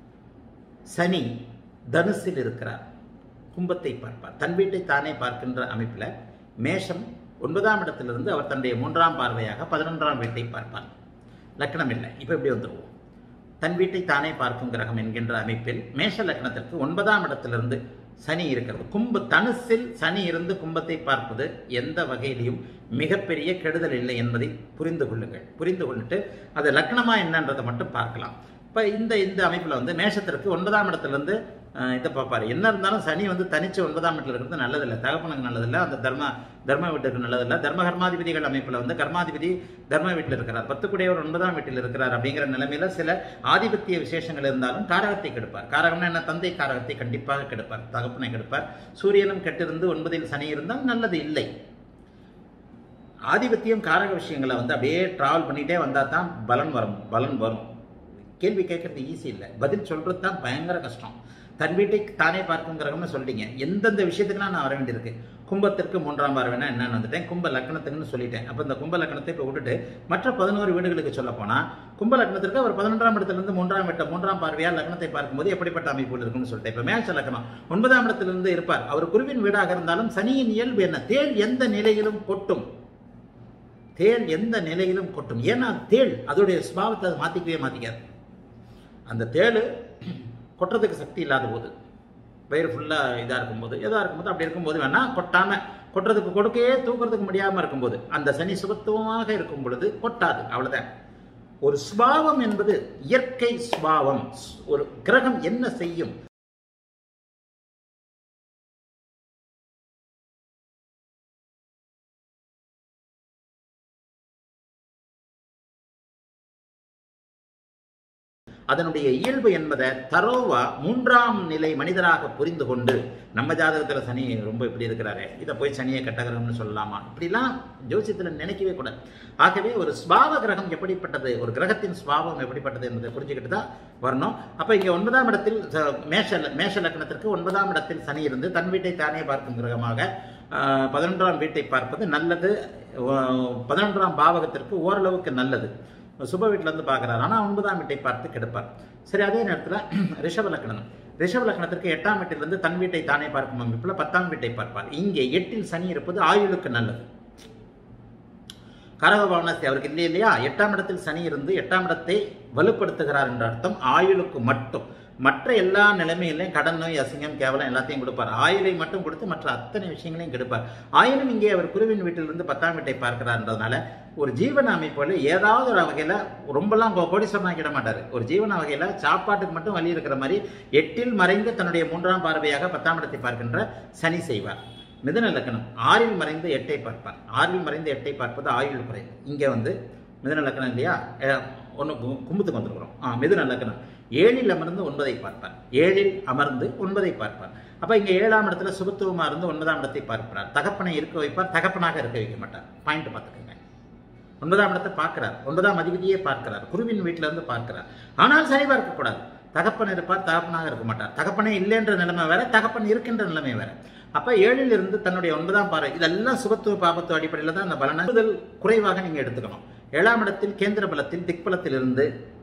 சனி தனுசில் இருக்கிறார், கும்பத்தை பார்ப்பார். தன் வீட்டை தானே பார்க்கின்ற அமைப்பில் மேஷம் 9ஆம் இடத்திலிருந்து அவர் தன்னுடைய 3ஆம் பார்வையாக 11ஆம் வீட்டை பார்ப்பார். லக்னம் இல்லை. இப்போ எப்படி வந்துடுவோம்? தன் வீட்டை தானே பார்க்கும் கிரகம் என்கின்ற அமைப்பில் மேஷ லக்னத்திற்கு 9ஆம் இடத்திலிருந்து சனி இருக்கிறது. தனுசில் சனி இருந்து கும்பத்தை பார்ப்பது எந்த வகையிலையும் மிகப்பெரிய கெடுதல் இல்லை என்பதை புரிந்து கொள்ளுங்கள். புரிந்து கொண்டுட்டு அது லக்னமா என்னன்றதை மட்டும் பார்க்கலாம். இப்போ இந்த அமைப்பில் வந்து மேஷத்திற்கு 9ஆம் இடத்திலிருந்து இதை பார்ப்பார். என்ன இருந்தாலும் சனி வந்து தனிச்சு 9ஆம் இடத்துல இருக்கிறது நல்லதில்லை, தகப்பனுக்கு நல்லதில்லை, அந்த தர்ம வீட்டுக்கு நல்லதில்லை. தர்ம கர்மாதிபதிகள் அமைப்பில் வந்து கர்மாதிபதி தர்ம வீட்டில் இருக்கிறார், 10 கூடையவர் 9ஆம் வீட்டில் இருக்கிறார். அப்படிங்கிற நிலைமையில சில ஆதிபத்திய விசேஷங்கள் இருந்தாலும் காரகத்தை கெடுப்பார். காரகம்னா என்ன? தந்தை காரகத்தை கண்டிப்பாக கெடுப்பார், தகப்பனை கெடுப்பார். சூரியனும் கெட்டிருந்து 9இல் சனி இருந்தால் நல்லது இல்லை. ஆதிபத்தியம் காரக விஷயங்களை வந்து அப்படியே டிராவல் பண்ணிட்டே வந்தால் தான் பலன் வரும். கேள்வி கேட்கறது ஈஸி இல்லை, பதில் சொல்றது தான் பயங்கர கஷ்டம். தன் வீட்டை தானே பார்க்கும் கிரகம்னு சொல்லிட்டீங்க. எந்தெந்த விஷயத்துக்குலாம் நான் வர வேண்டியிருக்கு. கும்பத்திற்கு 3ஆம் பார்வைனா என்னன்னு வந்துட்டேன், கும்ப லக்னத்துக்குன்னு சொல்லிட்டேன். அப்போ இந்த கும்ப லக்னத்தை இப்போ விட்டுட்டு மற்ற 11 வீடுகளுக்கு சொல்ல போனால் கும்ப லக்னத்திற்கு அவர் 11ஆம் இடத்திலிருந்து 3ஆம் பார்வையால் லக்னத்தை பார்க்கும்போது எப்படிப்பட்ட அமைப்புகள் இருக்குன்னு சொல்லிட்டேன். இப்போ மேஷ லக்னம் 9ஆம் இடத்திலிருந்து இருப்பார். அவர் குருவின் வீடாக இருந்தாலும் சனியின் இயல்பு என்ன? தேள் எந்த நிலையிலும் கொட்டும். தேள் எந்த நிலையிலும் கொட்டும். ஏன்னா தேள் அதோடைய சுபாவத்தை அதை மாற்றிக்காது. அந்த தேள் கொட்டுறதுக்கு சக்தி இல்லாத போது, வயிறு ஃபுல்லாக இதாக இருக்கும்போது, எதாக இருக்கும்போது, அப்படி இருக்கும்போது வேணால் கொட்டாமல், கொட்டுறதுக்கு கொடுக்கையே தூக்குறதுக்கு முடியாமல் இருக்கும்போது, அந்த சனி சுபத்துவமாக இருக்கும் பொழுது கொட்டாது. அவ்வளோதான். ஒரு சுபாவம் என்பது இயற்கை சுபாவம். ஒரு கிரகம் என்ன செய்யும்? அதனுடைய இயல்பு என்பதை தரோவா 3ஆம் நிலை மனிதராக புரிந்து கொண்டு, நம்ம ஜாதகத்தில் சனி ரொம்ப இப்படி இருக்கிறாரு, இதை போய் சனியை கட்டகிரகம்னு சொல்லலாமா? இப்படிலாம் ஜோசியத்தில் நினைக்கவே கூடாது. ஆகவே ஒரு ஸ்வாவ கிரகம் எப்படிப்பட்டது, ஒரு கிரகத்தின் ஸ்வாவம் எப்படிப்பட்டது என்பதை புரிஞ்சுக்கிட்டு தான் வரணும். அப்போ இங்கே 9ஆம் இடத்தில் மேஷ லக்னத்திற்கு 9ஆம் இடத்தில் சனி இருந்து தன் வீட்டை தானே பார்க்கும் கிரகமாக 11ஆம் வீட்டை பார்ப்பது நல்லது. 11ஆம் பாவகத்திற்கு ஓரளவுக்கு நல்லது. சுப வீட்டில் இருந்து பார்க்குறாரு, ஆனால் 9ஆம் வீட்டை பார்த்து கெடுப்பார். சரி, அதே நேரத்தில் ரிஷப லக்னத்திற்கு 8ஆம் வீட்டிலிருந்து தன் வீட்டை தானே பார்க்கும் அமைப்பில் 10ஆம் வீட்டை பார்ப்பார். இங்கே 8இல் சனி இருப்பது ஆயுளுக்கு நல்லது. கரகபாவனாஸ்தி அவருக்கு இல்லையா? 8ஆம் இடத்தில் சனி இருந்து 8ஆம் இடத்தை வலுப்படுத்துகிறார் என்ற அர்த்தம் ஆயுளுக்கு மட்டும். மற்ற எல்லா நிலைமையிலையும் கடன், நோய், அசிங்கம், கேவலம் எல்லாத்தையும் கொடுப்பார். ஆயுளை மட்டும் கொடுத்து மற்ற அத்தனை விஷயங்களையும் கெடுப்பார். ஆயினும் இங்கே அவர் குருவின் வீட்டிலிருந்து 10ஆம் வீட்டை பார்க்கிறார்ன்றதுனால ஒரு ஜீவன அமைப்போல ஏதாவது ஒரு வகையில் ரொம்பலாம் கோடீஸ்வரனாக்கிட மாட்டார். ஒரு ஜீவன வகையில் சாப்பாட்டுக்கு மட்டும் வழி இருக்கிற மாதிரி 8இல் மறைந்து தன்னுடைய 3ஆம் பார்வையாக 10ஆம் இடத்தை பார்க்கின்ற சனி செய்வார். மிதுன லக்னம் 6இல் மறைந்து 8ஐ பார்ப்பார். 6இல் மறைந்து 8ஐ பார்ப்பது ஆயுள் குறைவு. இங்கே வந்து மிதுன லக்னம் இல்லையா, ஒன்று கும்பத்துக்கு வந்துருக்கிறோம். மிதுன லக்னம் 7இல் அமர்ந்து 9ஐ பார்ப்பார். 7இல் அமர்ந்து 9ஐ பார்ப்பார். அப்போ இங்கே 7ஆம் இடத்துல சுபத்துவமாக இருந்து 9ஆம் இடத்தை பார்க்கிறார். தகப்பனை இருக்க வைப்பார், தகப்பனாக இருக்க வைக்க மாட்டார். பாயிண்ட் பார்த்துக்கோங்க. 9ஆம் இடத்தை பார்க்கிறார், 9ஆம் அதிபதியே பார்க்கிறார், குருவின் வீட்டில இருந்து பார்க்கிறார். ஆனால் சரி பார்க்கக்கூடாது. தகப்பன் இருப்பார், தகப்பனாக இருக்க மாட்டார். தகப்பனே இல்லைன்ற நிலைமை வேற, தகப்பன் இருக்கின்ற நிலைமை வேற. அப்ப 7இல் இருந்து தன்னுடைய 9ஆம் பார்வை, இதெல்லாம் சுபத்துவ பாபத்துவ அடிப்படையில் தான் அந்த பலனை குறைவாக நீங்க எடுத்துக்கணும். 7ஆம் இடத்தில் கேந்திர பலத்தில் திக்பலத்திலிருந்து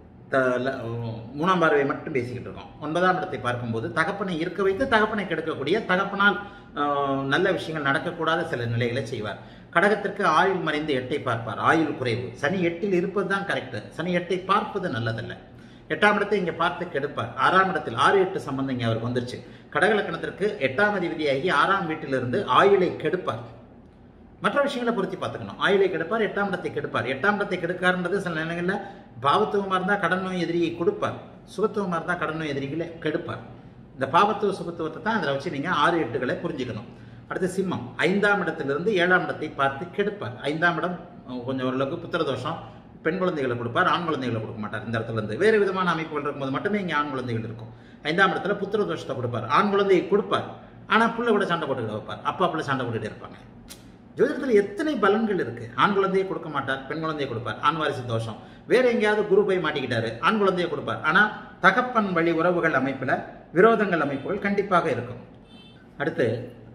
மூணாம் பார்வையை மட்டும் பேசிக்கிட்டு இருக்கோம். 9ஆம் இடத்தை பார்க்கும்போது தகப்பனை இருக்க வைத்து தகப்பனை கெடுக்கக்கூடிய, தகப்பனால் நல்ல விஷயங்கள் நடக்கக்கூடாத சில நிலைகளை செய்வார். கடகத்திற்கு ஆயுள் மறைந்து 8ஐ பார்ப்பார். ஆயுள் குறைவு. சனி 8இல் இருப்பது தான் கரெக்ட். சனி 8ஐ பார்ப்பது நல்லதல்ல. 8ஆம் இடத்தை இங்கே பார்த்து கெடுப்பார். 6ஆம் இடத்தில் 6-8 சம்பந்தம் இங்கே அவருக்கு வந்துருச்சு. கடக லக்னத்திற்கு 8ஆம் அதிபதியாகி 6ஆம் வீட்டிலிருந்து ஆயுளை கெடுப்பார். மற்ற விஷயங்களை பொருத்தி பார்த்துக்கணும். ஆயுளை கெடுப்பார், 8ஆம் இடத்தை கெடுப்பார். 8ஆம் இடத்தை கெடுக்காருன்றது சில நிலைகளில் பாவத்துவமாக இருந்தால் கடன் நோய் எதிரியை கொடுப்பார், சுபத்துவமாக இருந்தால் கடன் நோய் எதிரிகளை கெடுப்பார். இந்த பாவத்துவ சுபத்துவத்தை தான் அதில் வச்சு நீங்கள் 6-8களை புரிஞ்சுக்கணும். அடுத்து சிம்மம் 5ஆம் இடத்திலிருந்து 7ஆம் இடத்தை பார்த்து கெடுப்பார். 5ஆம் இடம் கொஞ்சம் ஓரளவுக்கு புத்திரதோஷம், பெண் குழந்தைகளை கொடுப்பார், ஆண் குழந்தைகளை கொடுக்க மாட்டார். இந்த இடத்துல இருந்து வேறு விதமான அமைப்புகள் இருக்கும்போது மட்டுமே இங்கே ஆண் குழந்தைகள் இருக்கும். 5ஆம் இடத்துல புத்திரதோஷத்தை கொடுப்பார், ஆண் குழந்தையை கொடுப்பார், ஆனால் புள்ள கூட சண்டை போட்டுக்கிட்டு வைப்பார், அப்பா புள்ள சண்டை போட்டுகிட்டே இருப்பாங்க. ஜோதிடத்தில் எத்தனை பலன்கள் இருக்கு. ஆண் குழந்தையை கொடுக்க மாட்டார், பெண் குழந்தையை கொடுப்பார், ஆண் வாரிசு தோஷம். வேற எங்கேயாவது குரு போய் மாட்டிக்கிட்டாரு, ஆண் குழந்தையை கொடுப்பார், ஆனால் தகப்பன் வழி உறவுகள் அமைப்பில் விரோதங்கள் அமைப்புகள் கண்டிப்பாக இருக்கும். அடுத்து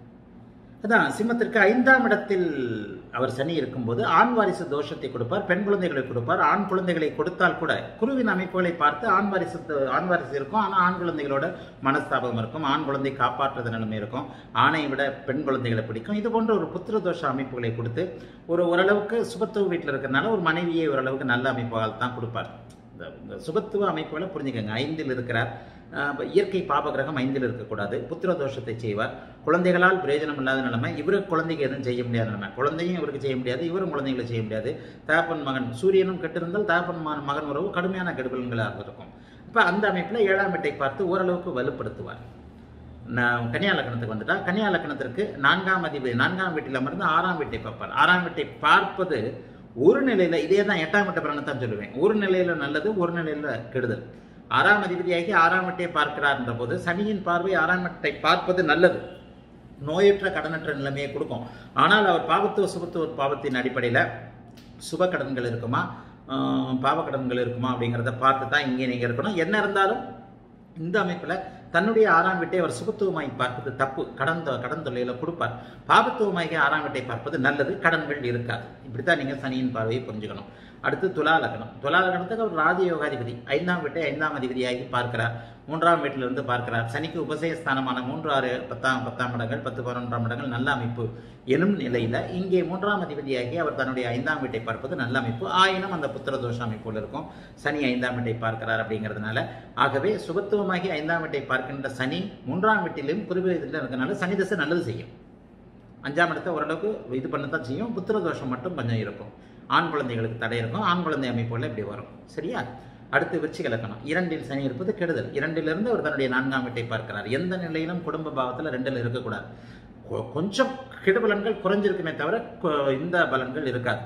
அதான் சிம்மத்திற்கு 5ஆம் இடத்தில் அவர் சனி இருக்கும்போது ஆண் வாரிசு தோஷத்தை கொடுப்பார், பெண் குழந்தைகளை கொடுப்பார். ஆண் குழந்தைகளை கொடுத்தால் கூட குருவின் அமைப்புகளை பார்த்து ஆண் வாரிசு இருக்கும், ஆனால் ஆண் குழந்தைகளோட மனஸ்தாபம் இருக்கும், ஆண் குழந்தை காப்பாற்றுறது நிலைமை இருக்கும், ஆணை விட பெண் குழந்தைகளை பிடிக்கும். இது போன்ற ஒரு புத்திர தோஷ அமைப்புகளை கொடுத்து ஓரளவுக்கு சுபத்துவ வீட்டில் இருக்கிறதுனால ஒரு மனைவியை ஓரளவுக்கு நல்ல அமைப்புகள் தான் கொடுப்பார். இந்த சுபத்துவ அமைப்புகளை புரிஞ்சுக்கங்க. 5இல் இருக்கிறார். இயற்கை பாபகிரகம் 5இல் இருக்கக்கூடாது. புத்திர தோஷத்தை செய்வார். குழந்தைகளால் பிரயோஜனம் இல்லாத நிலைமை, இவருக்கு குழந்தைக்கு எதுவும் செய்ய முடியாத நிலைமை, குழந்தையும் இவருக்கு செய்ய முடியாது, இவரும் குழந்தைகளை செய்ய முடியாது. தகப்பன் மகன் சூரியனும் கெட்டிருந்தால் தகப்பன் மகன் உறவு கடுமையான கெடுபலன்களாக இருக்கும். இப்போ அந்த அமைப்பில் 7ஆம் வீட்டை பார்த்து ஓரளவுக்கு வலுப்படுத்துவார். கன்னியா லக்னத்துக்கு வந்துட்டா, கன்னியா லக்னத்திற்கு 4ஆம் அதிபதி 4ஆம் வீட்டில் அமர்ந்து 6ஆம் வீட்டை பார்ப்பார். 6ஆம் வீட்டை பார்ப்பது ஒரு நிலையில, இதே தான் 8ஆம் வீட்டை பலனைத்தான் சொல்லுவேன். ஒரு நிலையில நல்லது, ஒரு நிலையில கெடுதல். 6ஆம் அதிபதியாகி 6ஆம் வீட்டை பார்க்கிறார் என்ற போது சனியின் பார்வை 6ஆம் வீட்டை பார்ப்பது நல்லது, நோயற்ற கடனற்ற நிலைமையை கொடுக்கும். ஆனால் அவர் பாவத்துவ சுபத்துவ பாவத்தின் அடிப்படையில் சுப கடன்கள் இருக்குமா பாவ கடன்கள் இருக்குமா அப்படிங்கிறத பார்த்து தான் இங்கே நீங்கள் இருக்கணும். என்ன இருந்தாலும் இந்த அமைப்பில் தன்னுடைய 6ஆம் வீட்டை அவர் சுபத்துவமாகி பார்ப்பது தப்பு. கடன் தொல்லையில கொடுப்பார். பாபத்துவமாகி 6ஆம் வீட்டை பார்ப்பது நல்லது, கடன்கள் இருக்காது. இப்படித்தான் நீங்கள் சனியின் பார்வையை புரிஞ்சுக்கணும். அடுத்து துலா லக்னம். துலா லக்னத்துக்கு அவர் ராஜயோகாதிபதி 5ஆம் வீட்டை 5ஆம் அதிபதியாகி பார்க்கிறார். 3ஆம் வீட்டிலிருந்து பார்க்கிறார். சனிக்கு உபசயஸ்தானமான 3, 6, 10ஆம் இடங்கள் 10, 11ஆம் இடங்கள் நல்ல அமைப்பு எனும் நிலையில இங்கே 3ஆம் அதிபதியாகி அவர் தன்னுடைய 5ஆம் வீட்டை பார்ப்பது நல்ல அமைப்பு. ஆயினும் அந்த புத்திர தோஷ அமைப்புகள் இருக்கும். சனி 5ஆம் வீட்டை பார்க்கிறார் அப்படிங்கிறதுனால, ஆகவே சுபத்துவமாகி 5ஆம் வீட்டை பார்க்கின்ற சனி 3ஆம் வீட்டிலும் குருவி இதில் இருக்கிறனால சனி தசை நல்லது செய்யும். 5ஆம் இடத்தை ஓரளவுக்கு இது பண்ணத்தான் செய்யும். புத்திர தோஷம் மட்டும் கொஞ்சம் இருக்கும். ஆண் குழந்தைகளுக்கு தடை இருக்கும். ஆண் குழந்தை அமைப்புகள் இப்படி வரும். சரியா? அடுத்து விருச்சிக லக்னம். 2இல் சனி இருப்பது கெடுதல். 2இலிருந்து அவர் தன்னுடைய 4ஆம் வீட்டை பார்க்கிறார். எந்த நிலையிலும் குடும்ப பாவத்தில் 2இல் இருக்கக்கூடாது. கொஞ்சம் கெடுபலன்கள் குறைஞ்சிருக்குமே தவிர இந்த பலன்கள் இருக்காது.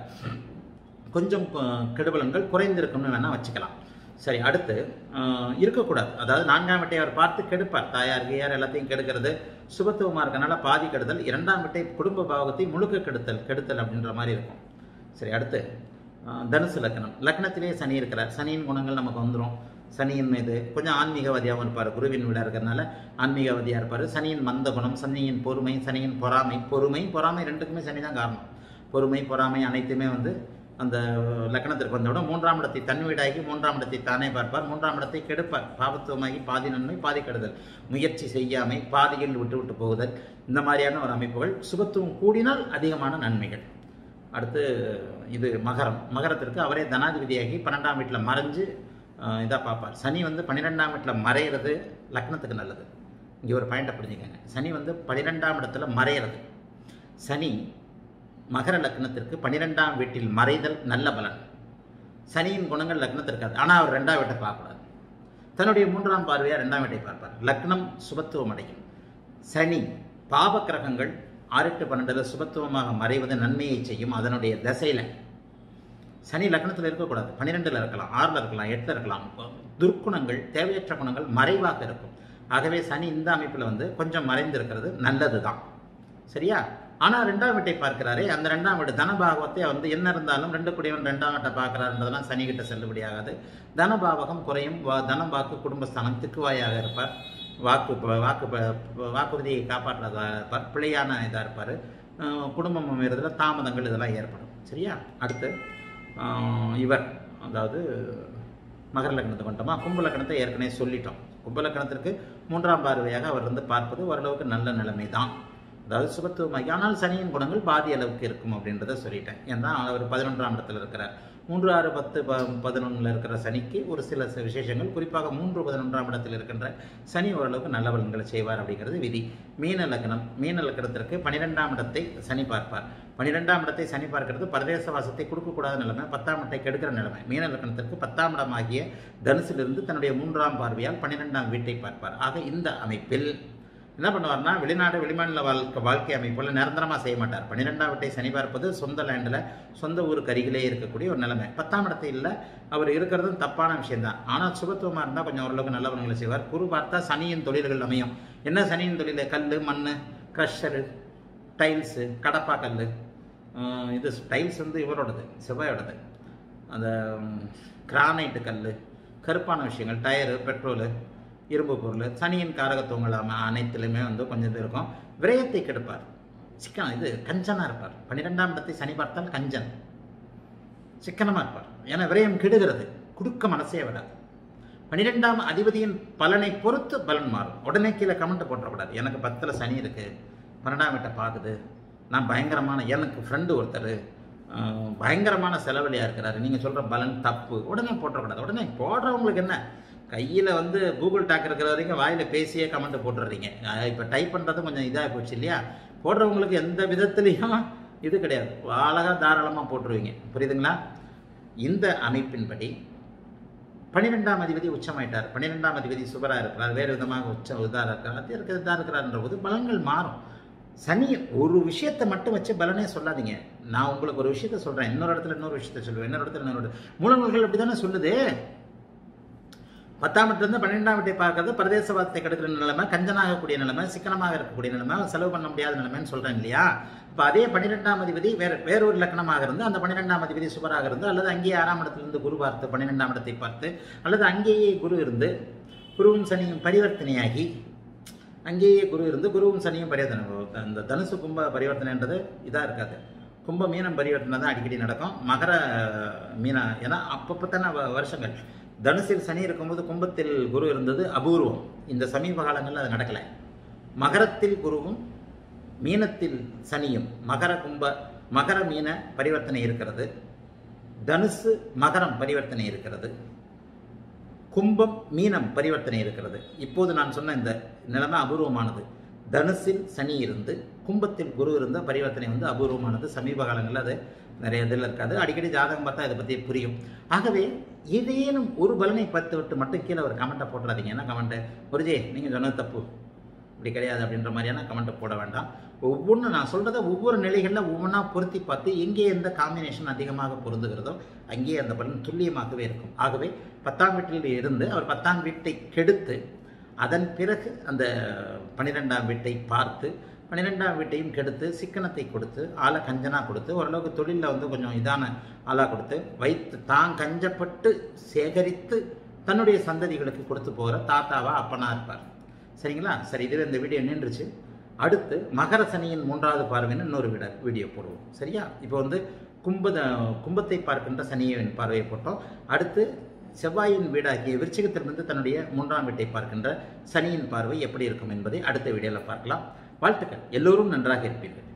கொஞ்சம் கெடுபலன்கள் குறைந்திருக்கும்னு வேணா வச்சுக்கலாம். சரி, அடுத்து இருக்கக்கூடாது. அதாவது 4ஆம் வீட்டை அவர் பார்த்து கெடுப்பார். தாயார் கையார் எல்லாத்தையும் கெடுக்கிறது சுபத்துவமாக இருக்கனால பாதி கெடுதல். 2ஆம் வீட்டை குடும்ப பாவத்தை முழுக்க கெடுத்தல் அப்படின்ற மாதிரி இருக்கும். சரி, அடுத்து தனுசு லக்னம். லக்னத்திலே சனி இருக்கிறார். சனியின் குணங்கள் நமக்கு வந்துடும். சனியின் மீது கொஞ்சம் ஆன்மீகவாதியாகவும் இருப்பார். குருவின் வீடாக இருக்கிறதுனால ஆன்மீகவாதியாக இருப்பார். சனியின் மந்த குணம், சனியின் பொறுமை, சனியின் பொறாமை ரெண்டுக்குமே சனி தான் காரணம். பொறுமை பொறாமை அனைத்துமே அந்த லக்னத்திற்கு வந்தோட 3ஆம் இடத்தை தன் வீடாகி 3ஆம் இடத்தை தானே பார்ப்பார். 3ஆம் இடத்தை கெடுப்பார். பாவத்துவமாகி பாதி நன்மை பாதி கெடுதல், முயற்சி செய்யாமை, பாதியில் விட்டு போகுதல், இந்த மாதிரியான ஒரு அமைப்புகள். சுபத்துவம் கூடினால் அதிகமான நன்மைகள். அடுத்து இது மகரம். மகரத்திற்கு அவரே தனாதிபதியாகி 12ஆம் வீட்டில் மறைஞ்சு இதாக பார்ப்பார். சனி 12ஆம் வீட்டில் மறைகிறது லக்னத்துக்கு நல்லது. இங்கே ஒரு பாயிண்டை புரிஞ்சுக்கங்க. சனி 12ஆம் இடத்துல மறைகிறது. சனி மகர லக்னத்திற்கு 12ஆம் வீட்டில் மறைதல் நல்ல பலன். சனியின் குணங்கள் லக்னத்திற்கு அது. ஆனால் அவர் 2ஆம் வீட்டை பார்க்கக்கூடாது. தன்னுடைய 3ஆம் பார்வையாக 2ஆம் வீட்டை பார்ப்பார். லக்னம் சுபத்துவம் அடையும். சனி பாவ கிரகங்கள் 6, 8, 12 சுபத்துவமாக மறைவது நன்மையை செய்யும். அதனுடைய தசையில் சனி லக்னத்தில் இருக்கக்கூடாது. 12ல் இருக்கலாம், 6ல் இருக்கலாம், 8ல் இருக்கலாம். துர்க்குணங்கள், தேவையற்ற குணங்கள் மறைவாக இருக்கும். ஆகவே சனி இந்த அமைப்பில் கொஞ்சம் மறைந்திருக்கிறது நல்லது தான். சரியா? ஆனால் 2ஆம் வீட்டை பார்க்கிறாரே, அந்த 2ஆம் வீடு தனபாவத்தை என்ன இருந்தாலும் 2 கூடியவன் 2ஆம் வீட்டை பார்க்கிறார்ன்றதெல்லாம் சனி கிட்ட செல்லுபடியாகாது. தனபாவகம் குறையும். தனம் வாக்கு குடும்பஸ்தானம் திக்குவாயாக இருப்பார். வாக்குறுதியை காப்பாற்றுறதா இருப்பார். பிழையான இதாக இருப்பார். குடும்பம் அமைகிறதுல தாமதங்கள் இதெல்லாம் ஏற்படும். சரியா? அடுத்து இவர் அதாவது மகர லக்னத்தை கொண்டோமா, கும்ப லக்னத்தை ஏற்கனவே சொல்லிட்டோம். கும்ப லக்னத்திற்கு 3ஆம் பார்வையாக அவர் வந்து பார்ப்பது ஓரளவுக்கு நல்ல நிலைமை தான், அதாவது சுபத்துவமாகி. ஆனால் சனியின் குணங்கள் பாதி அளவுக்கு இருக்கும் அப்படின்றத சொல்லிட்டேன். ஏன்னா அவர் 11ஆம் இடத்துல இருக்கிறார். 3, 6, 10, 11 இருக்கிற சனிக்கு ஒரு சில விசேஷங்கள், குறிப்பாக 3, 11ஆம் இடத்தில் இருக்கின்ற சனி ஓரளவுக்கு நல்ல பலன்களை செய்வார் அப்படிங்கிறது விதி. மீன லக்னம், மீன லக்னத்திற்கு 12ஆம் இடத்தை சனி பார்ப்பார். 12ஆம் இடத்தை சனி பார்க்கிறது பரதேச வாசத்தை கொடுக்கக்கூடாத நிலைமை, 10ஆம் இடத்தை கெடுக்கிற நிலைமை. மீன லக்னத்திற்கு 10ஆம் இடமாகிய தனுசிலிருந்து தன்னுடைய 3ஆம் பார்வையால் 12ஆம் வீட்டை பார்ப்பார். ஆக இந்த அமைப்பில் என்ன பண்ணுவார்னா, வெளிநாடு வெளிமாநில வாழ்க்கை அமைப்புல நிரந்தரமாக செய்ய மாட்டார். 12ஆம் வீட்டை சனி பார்ப்பது சொந்த லேண்டில் சொந்த ஊருக்கு அருகிலே இருக்கக்கூடிய ஒரு நிலைமை. 10ஆம் இடத்தில் அவர் இருக்கிறதும் தப்பான விஷயம்தான். ஆனால் சுபத்துவமாக இருந்தால் கொஞ்சம் ஓரளவுக்கு நல்ல பலன்களை செய்வார். குரு பார்த்தா சனியின் தொழில்கள் அமையும். என்ன சனியின் தொழில்? கல், மண், க்ரஷரு, டைல்ஸு, கடப்பா கல். இது டைல்ஸ் வந்து இவரோடது, செவ்வாயோடது. அந்த கிரானைட்டு கல், கருப்பான விஷயங்கள், டயரு, பெட்ரோலு, இரும்பு பொருள், சனியின் காரகத்துவங்கள் அனைத்திலுமே வந்து கொஞ்சம் இது இருக்கும். விரயத்தை கெடுப்பார், சிக்கனம், இது கஞ்சனாக இருப்பார். 12ஆம் இடத்தை சனி பார்த்தால் கஞ்சன், சிக்கனமாக இருப்பார். ஏன்னா விரயம் கெடுகிறது, கொடுக்க மனசே வராது. 12ஆம் அதிபதியின் பலனை பொறுத்து பலன் மாறும். உடனே கீழே கமெண்ட் போட்டுறக்கூடாது, எனக்கு 10ல் சனி இருக்குது, 12ஆம் வீட்டை பார்க்குது, நான் பயங்கரமான, எனக்கு ஃப்ரெண்டு ஒருத்தர் பயங்கரமான செலவழியாக இருக்கிறாரு, நீங்கள் சொல்கிற பலன் தப்பு, உடனே போட்டுறக்கூடாது. உடனே போடுறவங்களுக்கு என்ன, கையில் வந்து கூகுள் டாக் இருக்கிற வரைக்கும் வாயில் பேசியே கமெண்ட் போட்டுடுறீங்க. இப்போ டைப் பண்ணுறது கொஞ்சம் இதாக போச்சு இல்லையா? போடுறவங்களுக்கு எந்த விதத்துலேயும் இது கிடையாது, அழகாக தாராளமாக போட்டுருவீங்க. புரியுதுங்களா? இந்த அமைப்பின்படி 12ஆம் அதிபதி உச்சமாயிட்டார். 12ஆம் அதிபதி சுபராக இருக்கிறார், வேறு விதமாக இதாக இருக்கிறார், அது இதாக இருக்கிறார்ன்ற போது பலன்கள் மாறும். சனி ஒரு விஷயத்தை மட்டும் வச்சு பலனே சொல்லாதீங்க. நான் உங்களுக்கு ஒரு விஷயத்த சொல்கிறேன், இன்னொரு இடத்துல இன்னொரு விஷயத்த சொல்லுவேன், இன்னொரு இடத்துல இன்னொரு மூலநூல்கள் அப்படி தானே சொல்லுது. 10ஆம் இடத்துல 12ஆம் வீட்டை பார்க்கறது பரதேசவாதத்தை கெடுக்கிற நிலைமை, கஞ்சனாகக்கூடிய நிலைமை, சிக்கனமாக இருக்கக்கூடிய நிலைமை, செலவு பண்ண முடியாத நிலைமைன்னு சொல்கிறேன் இல்லையா? இப்போ அதே 12ஆம் அதிபதி வேறொரு லக்னமாக இருந்து அந்த 12ஆம் அதிபதி சுபராக இருந்து, அல்லது அங்கேயே 6ஆம் இடத்திலிருந்து குரு பார்த்து 12ஆம் இடத்தை பார்த்து, அல்லது அங்கேயே குரு இருந்து குருவும் சனியும் பரிவர்த்தனையாகி, அங்கேயே குரு இருந்து குருவும் சனியும் பரிவர்த்தனை. அந்த தனுசு கும்ப பரிவர்த்தனைன்றது இதாக இருக்காது. கும்ப மீனம் பரிவர்த்தனை தான் அடிக்கடி நடக்கும். மகர மீனா, ஏன்னா அப்பப்போ தானே வருஷங்கள். தனுசில் சனி இருக்கும்போது கும்பத்தில் குரு இருந்தது அபூர்வம். இந்த சமீப காலங்களில் அது நடக்கலை. மகரத்தில் குருவும் மீனத்தில் சனியும், மகர மீன பரிவர்த்தனை இருக்கிறது, தனுசு மகரம் பரிவர்த்தனை இருக்கிறது, கும்பம் மீனம் பரிவர்த்தனை இருக்கிறது. இப்போது நான் சொன்ன இந்த நிலைமை அபூர்வமானது. தனுசில் சனி இருந்து கும்பத்தில் குரு இருந்த பரிவர்த்தனை வந்து அபூர்வமானது. சமீப காலங்களில் அது நிறைய இதில் இருக்காது. அடிக்கடி ஜாதகம் பார்த்தா இதை பற்றி புரியும். ஆகவே ஏதேனும் ஒரு பலனை பார்த்து விட்டு மட்டும் கீழே ஒரு கமெண்ட்டை போட்டுறாதீங்க. என்ன கமெண்ட்டு? குருஜி நீங்கள் சொன்னது தப்பு, இப்படி கிடையாது அப்படின்ற மாதிரியான கமெண்ட்டை போட வேண்டாம். ஒவ்வொன்று நான் சொல்கிறத ஒவ்வொரு நிலைகளில் ஒவ்வொன்றா பொருத்தி பார்த்து எங்கே எந்த காம்பினேஷன் அதிகமாக பொருந்துகிறதோ அங்கேயே அந்த பலன் துல்லியமாகவே இருக்கும். ஆகவே 10ஆம் வீட்டில் இருந்து அவர் 10ஆம் வீட்டை கெடுத்து அதன் பிறகு அந்த 12ஆம் வீட்டை பார்த்து 12ஆம் வீட்டையும் கெடுத்து சிக்கனத்தை கொடுத்து ஆளை கஞ்சனாக கொடுத்து ஓரளவுக்கு தொழிலில் வந்து கொஞ்சம் இதான ஆளாக கொடுத்து வைத்து தான் கஞ்சப்பட்டு சேகரித்து தன்னுடைய சந்ததிகளுக்கு கொடுத்து போகிற தாத்தாவா அப்பனாக இருப்பார். சரிங்களா? சரி, இதில் இந்த வீடியோ நின்றுச்சு. அடுத்து மகர சனியின் 3வது பார்வைன்னு இன்னொரு வீடியோ போடுவோம். சரியா? இப்போ வந்து கும்பத்தை பார்க்கின்ற சனியின் பார்வையை போட்டோம். அடுத்து செவ்வாயின் வீடாகிய விருச்சிகத்திலிருந்து தன்னுடைய 3ஆம் வீட்டை பார்க்கின்ற சனியின் பார்வை எப்படி இருக்கும் என்பதை அடுத்த வீடியோவில் பார்க்கலாம். வாழ்த்துக்கள். எல்லோரும் நன்றாக இருப்பீர்கள்.